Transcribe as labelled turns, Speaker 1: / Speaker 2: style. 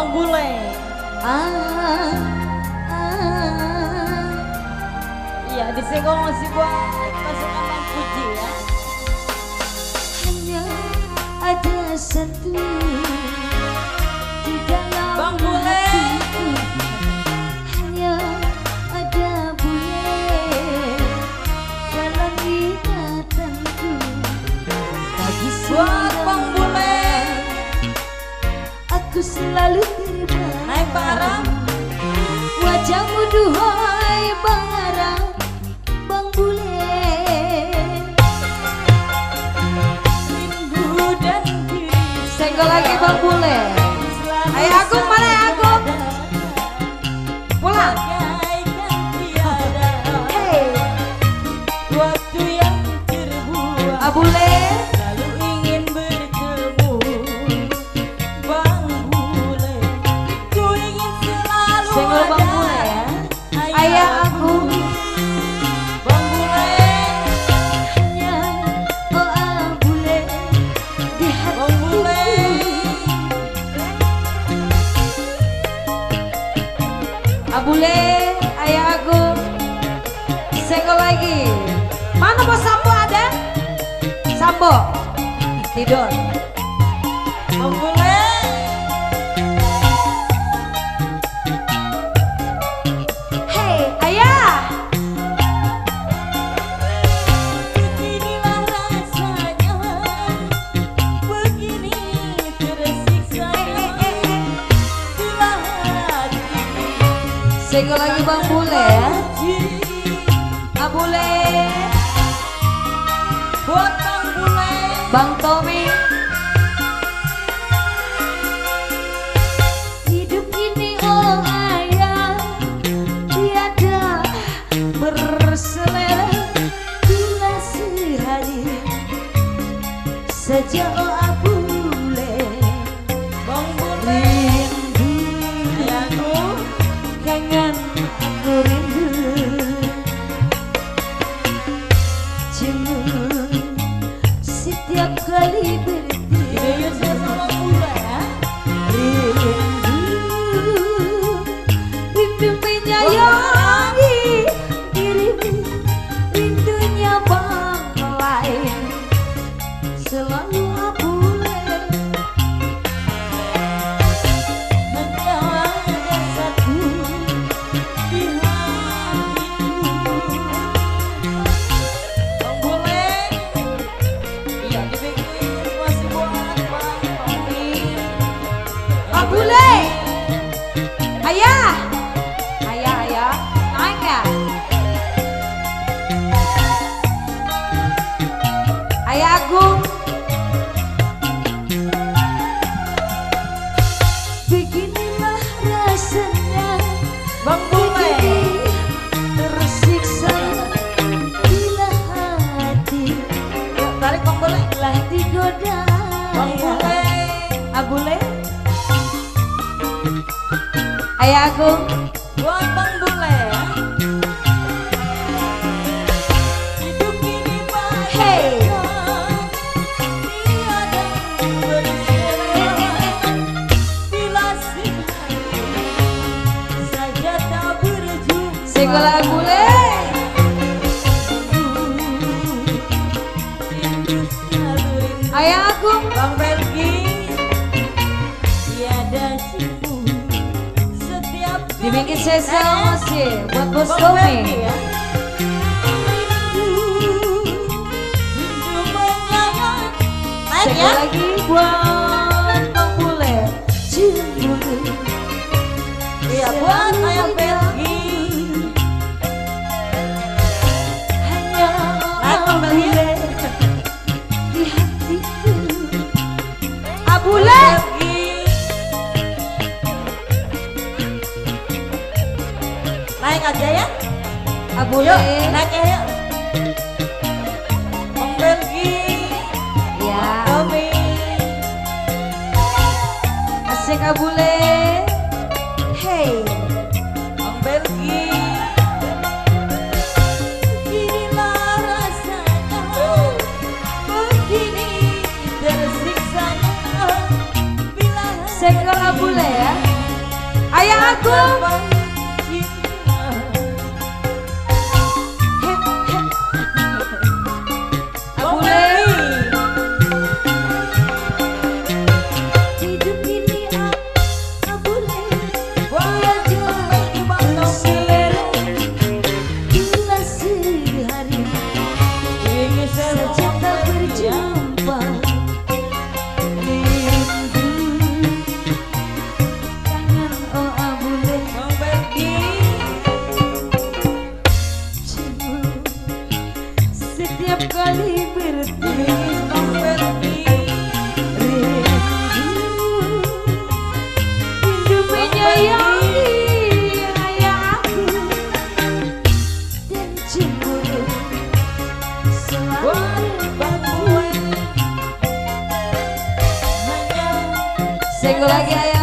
Speaker 1: Bang Bule. Iya, disenggol masih buat pasukan Bang Puji ya.
Speaker 2: Hanya ada satu di dalam
Speaker 1: Bang Bule.
Speaker 2: hatiku. Hanya ada bule dalam ingatanku. Pagi
Speaker 1: Buat Bang Bule.
Speaker 2: aku selalu terbayang.
Speaker 1: Naik bareng.
Speaker 2: Wajahmu duhai Bang Arang, Bang Bule.
Speaker 1: Rindu dan diri.
Speaker 2: Senggol lagi Bang Bule. Ayo Agung, mana ya Agung? Pulang.
Speaker 1: Bagaikan tiada
Speaker 2: Hey,
Speaker 1: waktu yang terbuang.
Speaker 2: Abule.
Speaker 1: Lalu ingin bertemu Bang Bule. Ku ingin selalu
Speaker 2: Senggol Bang
Speaker 1: ada.
Speaker 2: Bule ya. Ayah aku
Speaker 1: Bang Bule.
Speaker 2: hanya oh Abule di
Speaker 1: Bang Bule.
Speaker 2: hatiku. Abule, ayah aku. Senggol lagi. Mana Bos Sambo ada? Sambo tidur.
Speaker 1: Bang Bule.
Speaker 2: Hey, ayah.
Speaker 1: Beginilah rasanya, begini tersiksa bila hati
Speaker 2: Senggol lagi Bang Bule ya. Abule,
Speaker 1: buat Bang Bule.
Speaker 2: Bang Tommy. Hidup ini oh ayah tiada berselera bila sehari saja oh Abule.
Speaker 1: Bang Bule.
Speaker 2: Rindu
Speaker 1: Ayahku.
Speaker 2: kangen aku rindu cuma setiap kali bertemu
Speaker 1: Yuk sama Bang Bule ya.
Speaker 2: rindu menyayangi dirimu rindunya bang lain selalu Abule.
Speaker 1: Hanya ada satu di hatiku. Bang Bule. Iya, dibikin masih buat Bang Tommy.
Speaker 2: Abule, ayah, ayah, naik ya, ayah Agung. Beginilah rasanya,
Speaker 1: Bang Bule.
Speaker 2: begini tersiksa bila hati
Speaker 1: Yuk, tarik Bang Bule.
Speaker 2: telah digoda.
Speaker 1: Bang Bule.
Speaker 2: Abule, ayah Agung.
Speaker 1: Buat Bang Bule ya. Hidup ini
Speaker 2: Hey.
Speaker 1: bagaikan tiada berselera bila sehari saja tak berjumpa.
Speaker 2: Senggol Abule.
Speaker 1: Rindu selalu rindu.
Speaker 2: Ayah Agung.
Speaker 1: Bang Belgi. Tiada cipu setiap
Speaker 2: Dibikin
Speaker 1: kali.
Speaker 2: sesel masih buat Bos
Speaker 1: Bang
Speaker 2: Tommy.
Speaker 1: Belgi ya. Naik
Speaker 2: Sekali
Speaker 1: ya.
Speaker 2: lagi buat Bang Bule. Cemburu.
Speaker 1: Iya, buat ayam Belgi.
Speaker 2: Hanya
Speaker 1: Naik Bang Belgi.
Speaker 2: Abule di hatiku. Abule.
Speaker 1: Belgi. Naik aja ya.
Speaker 2: Abule.
Speaker 1: Yuk, naik ya yuk. Bang Belgi.
Speaker 2: Ya.
Speaker 1: Tommy.
Speaker 2: Asik Abule. Hey.
Speaker 1: Bang Belgi. Inilah rasanya, begini tersiksanya bila
Speaker 2: Senggol Abule ya. Singgu lagi ayo.